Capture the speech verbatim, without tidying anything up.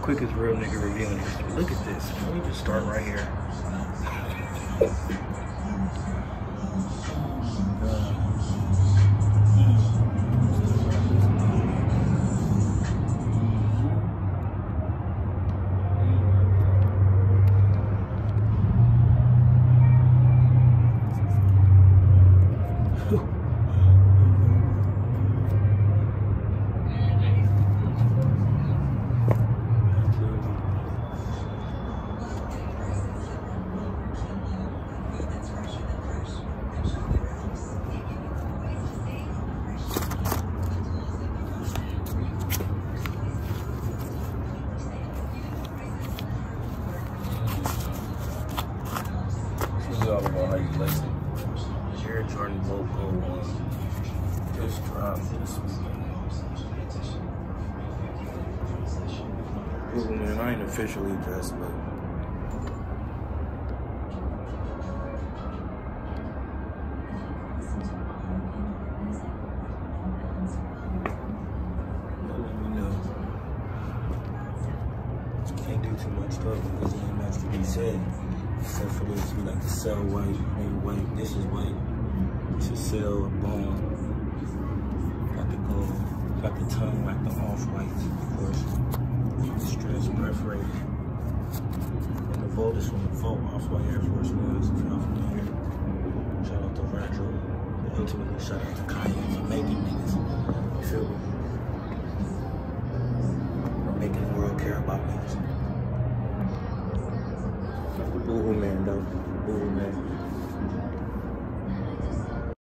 quickest real nigga review in history. Look at this. Let me just start right here. All about how you lace it. Air Jordan logo one. Just dropped this weekend. Ooh, man, I ain't officially dressed, but let me know. Can't do too much stuff because there ain't much to be said. Except for this, we like to sell white, maybe white. This is white. To sell a bone. Got the gold. Got the tongue like the off-whites, of course. Stress perforated. And the Voltus from the Volt Off-White Air Force Ones, if y'all familiar. Shout out to Virgil. But ultimately, shout out to Kanye for making niggas. You feel me? For making the world care about niggas. Boohoo man, though. Boohoo man.